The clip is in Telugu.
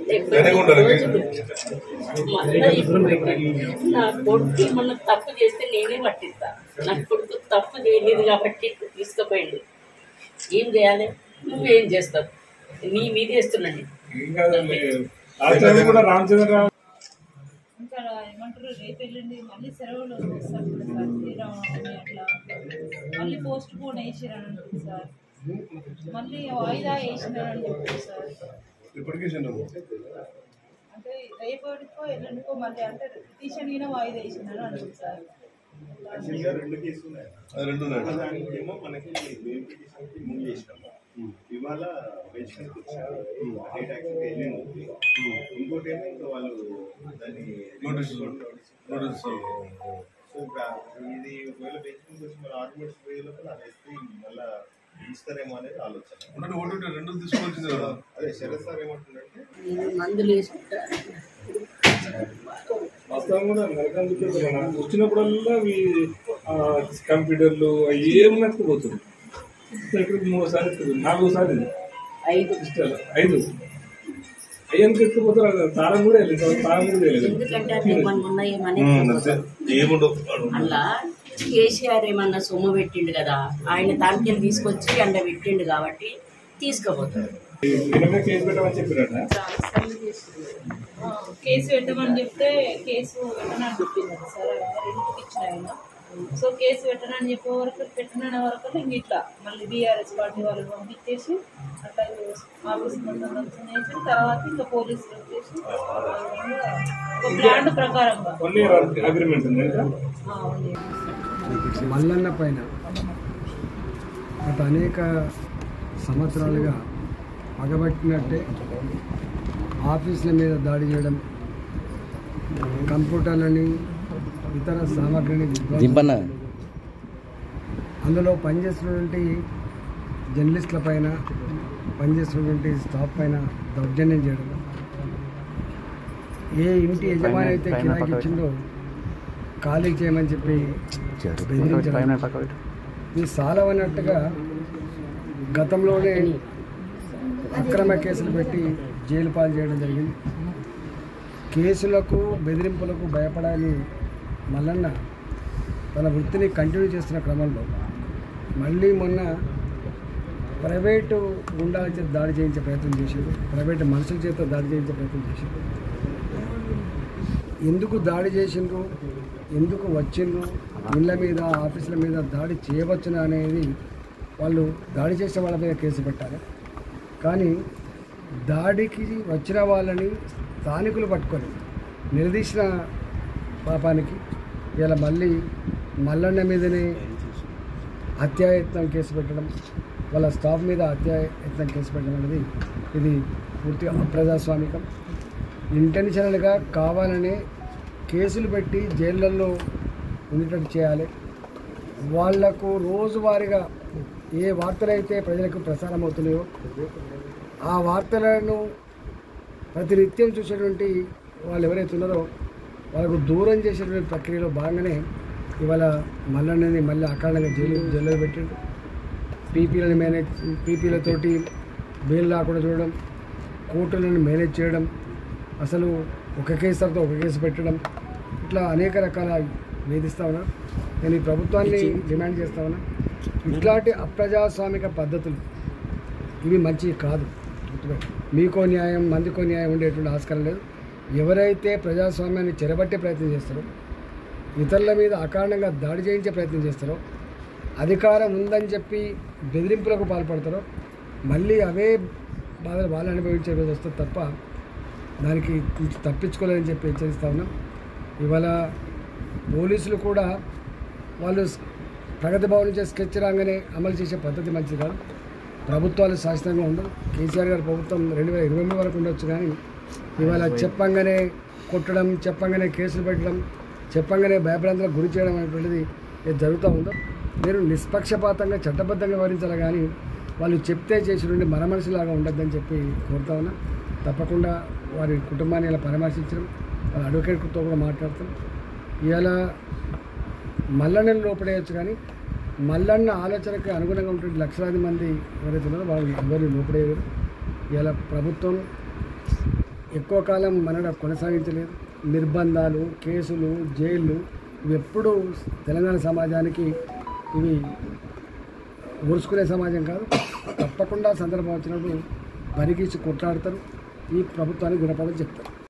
రోజులు మళ్ళీ ఇప్పుడు నా కొడుకు ఏమన్నా తప్పు చేస్తే నేనే పట్టిస్తా. నా కొడుకు తప్పు చేయలేదు కాబట్టి తీసుకుపోయిండు. ఏం చేయాలి? నువ్వేం చేస్తావు? నీ మీద వేస్తున్నాండి. ఇంకా ఏమంటారు, రేపు వెళ్ళండి మళ్ళీ సెలవులు వస్తారు సార్, శ్రీరామనవమి అట్లా మళ్ళీ పోస్ట్ పోన్ వేసిరని అంటుంది సార్, మళ్ళీ వాయిదా వేసినారని చెప్తారు సార్. అంటే రేపటికో ఎల్లుండికో మళ్ళీ అంటే టీచర్ వాయిదా వేసినారు అంటుంది సార్. ఇవాళ ఇంకోటి ఏమో ఇంకా వాళ్ళు దాన్ని సో ఇది ఒకవేళ బెంచ్మెంట్ వచ్చి మళ్ళీ ఆర్గ్యుమెంట్స్ పోయేలోపు నాకు వేస్తే మళ్ళీ ఇస్తారేమో అనేది ఆలోచన. రెండు తీసుకోవాల్సింది కదా. అదే శరత్ సార్ ఏమంటుందంటే మందులు వేసుకుంటారు వచ్చినప్పుడల్లా కంప్యూటర్లు ఏమి నచ్చకపోతుంది. ఇక్కడికి 3 సార్లు 4 సార్లు 5 అయ్యానికి ఎత్తుకుపోతారు. తాళం కూడా అలా కేసీఆర్ ఏమన్నా సొమ్ము పెట్టిండు కదా, ఆయన దానికి తీసుకొచ్చి అండ పెట్టిండు కాబట్టి తీసుకుపోతారు. కేసు పెట్టమని చెప్పారట. కేసు పెట్టమని చెప్తే కేసు పెట్టనని చెప్పింది సార్, ఇంటికి ఇచ్చిన ఆయన. సో కేసు పెట్టనని చెప్పే వరకు పెట్టననే వరకు ఇంక ఇట్లా మళ్ళీ బీఆర్ఎస్ పార్టీ వాళ్ళు పంపించేసి అట్లా ఆఫీస్ మొత్తం చేసి తర్వాత ఇంకా పోలీసులు వచ్చేసి ఒక ప్లాన్ ప్రకారంగా మల్లన్న పైన గత అనేక సంవత్సరాలుగా పగబట్టినట్టే ఆఫీసుల మీద దాడి చేయడం, కంప్యూటర్లని ఇతర సామగ్రిని అందులో పనిచేస్తున్నటువంటి జర్నలిస్టుల పైన, పనిచేస్తున్నటువంటి స్టాఫ్ పైన దౌర్జన్యం చేయడం, ఏ ఇంటి యజమాని అయితే కిరాకి ఇచ్చిందో ఖాళీ చేయమని చెప్పి బెదిరించడం, ఇది సాలవన్నట్టుగా గతంలోనే అక్రమ కేసులు పెట్టి జైలు పాలు చేయడం జరిగింది. కేసులకు బెదిరింపులకు భయపడాలని మల్లన్న తన వృత్తిని కంటిన్యూ చేస్తున్న క్రమంలో మళ్ళీ మొన్న ప్రైవేటు గుండాల చేత దాడి చేయించే ప్రయత్నం చేశారు, ప్రైవేటు మనుషుల చేత దాడి చేయించే ప్రయత్నం చేశారు. ఎందుకు దాడి చేసిండ్రు, ఎందుకు వచ్చిండ్రు, ఇళ్ళ మీద ఆఫీసుల మీద దాడి చేయవచ్చునా అనేది వాళ్ళు దాడి చేసే వాళ్ళ మీద కేసు పెట్టాలి. కానీ దాడికి వచ్చిన వాళ్ళని స్థానికులు పట్టుకొని నిలదీసిన పాపానికి ఇలా మళ్ళీ మల్లన్న మీదనే హత్యాయత్నం కేసు పెట్టడం, వాళ్ళ స్టాఫ్ మీద హత్యాయత్నం కేసు పెట్టడం అనేది ఇది పూర్తిగా అప్రజాస్వామికం. ఇంటెన్షనల్గా కావాలనే కేసులు పెట్టి జైళ్ళల్లో ఉండేటట్టు చేయాలి. వాళ్లకు రోజువారీగా ఏ వార్తలైతే ప్రజలకు ప్రసారం అవుతున్నాయో ఆ వార్తలను ప్రతినిత్యం చూసేటువంటి వాళ్ళు ఎవరైతే ఉన్నారో వాళ్ళకు దూరం చేసేటువంటి ప్రక్రియలో భాగంగానే ఇవాళ మల్లన్నని మళ్ళీ అకారణంగా జైల్లో పెట్టిండు. పీపీలతోటి బెయిల్ రాకుండా చూడడం, కోర్టులను మేనేజ్ చేయడం, అసలు ఒక కేసు తర్వాత ఒక కేసు పెట్టడం, ఇట్లా అనేక రకాల వేధిస్తూ ఉన్నా. నేను ఈ ప్రభుత్వాన్ని డిమాండ్ చేస్తా ఉన్నా, ఇట్లాంటి అప్రజాస్వామిక పద్ధతులు ఇవి మంచివి కాదు. మీకో న్యాయం మందికో న్యాయం ఉండేటువంటి ఆస్కారం లేదు. ఎవరైతే ప్రజాస్వామ్యాన్ని చెరబట్టే ప్రయత్నం చేస్తారో, ఇతరుల మీద అకారణంగా దాడి చేయించే ప్రయత్నం చేస్తారో, అధికారం ఉందని చెప్పి బెదిరింపులకు పాల్పడతారో మళ్ళీ అవే బాధలు వాళ్ళు అనుభవించే రోజు వస్తుంది తప్ప దానికి తప్పించుకోలేదని చెప్పి హెచ్చరిస్తా ఉన్నాం. ఇవాళ పోలీసులు కూడా వాళ్ళు ప్రగతి భవన్ నుంచి స్కెచ్ రాగానే అమలు చేసే పద్ధతి మంచిది కాదు. ప్రభుత్వాలు శాశ్వతంగా ఉండవు. కేసీఆర్ గారి ప్రభుత్వం 2023 వరకు ఉండొచ్చు, కానీ ఇవాళ చెప్పంగానే కొట్టడం, చెప్పంగానే కేసులు పెట్టడం, చెప్పంగానే భయభ్రాంతులకు గురి చేయడం అనేటువంటిది ఏది జరుగుతూ ఉందో మీరు నిష్పక్షపాతంగా చట్టబద్ధంగా వివరించాలి. కానీ వాళ్ళు చెప్తే చేసి నుండి మన మనిషిలాగా ఉండద్దని చెప్పి కోరుతా ఉన్నా. తప్పకుండా వారి కుటుంబాన్ని ఇలా పరామర్శించడం, వాళ్ళ అడ్వకేట్తో కూడా మాట్లాడతాం. ఇవాళ మల్లన్నని లోపడేయచ్చు, కానీ మల్లన్న ఆలోచనకి అనుగుణంగా ఉంటున్న లక్షలాది మంది ఎవరైతే ఉన్నారో వాళ్ళు ఎవరిని లోపడేయరు. ఇలా ప్రభుత్వం ఎక్కువ కాలం మనడ కొనసాగించలేదు. నిర్బంధాలు, కేసులు, జైళ్ళు ఇవి ఎప్పుడూ తెలంగాణ సమాజానికి ఇవి ఓర్చుకునే సమాజం కాదు. తప్పకుండా సందర్భం వచ్చినప్పుడు బరిగీసి కొట్లాడతారు. ఈ ప్రభుత్వానికి గుణపడని చెప్తారు.